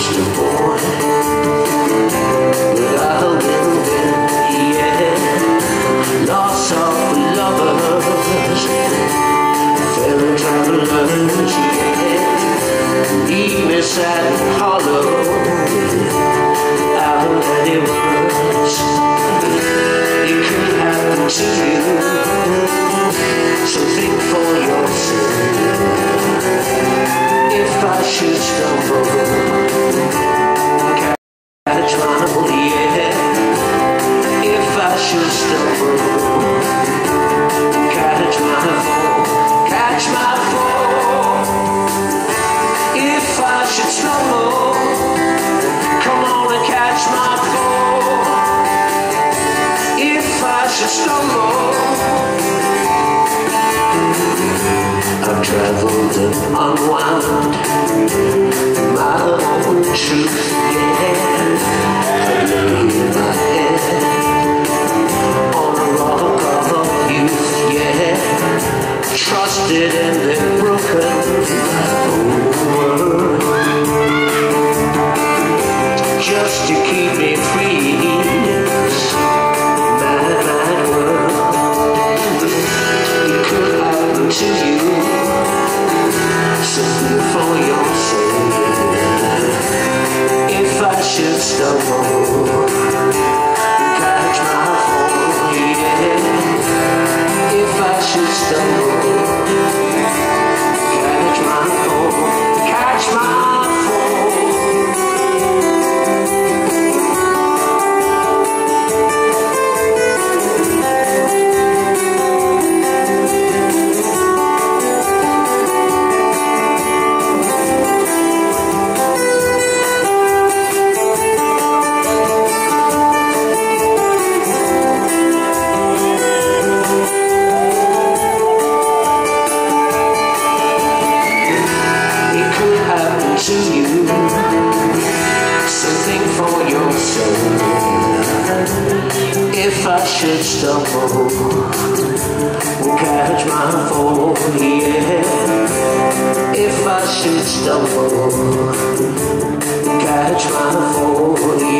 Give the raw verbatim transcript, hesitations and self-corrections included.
just a boy, but I will win, yeah. Lost of lovers, fellow travelers, yeah. Leave me sad and hollow, how that it was. It could happen to you, so think for yourself. If I should stumble, catch my fall, yeah. If I should stumble, catch my fall, catch my fall. If I should stumble, come on and catch my fall. If I should stumble, I've traveled and unwound my own truth, yeah. I lay my head on a rock of youth, yeah. Trusted and then broken my whole world, just to keep me free. Mad, mad world, it could happen to you, so think for yourself. If I should stumble, catch my fall, yeah. If I should stumble, catch my fall, catch my fall. To you, so think for yourself. If I should stumble, catch my fall, yeah. If I should stumble, catch my fall, yeah.